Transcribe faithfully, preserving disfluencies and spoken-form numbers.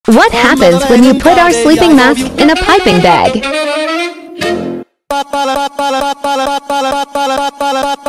What happens when you put our sleeping mask in a piping bag?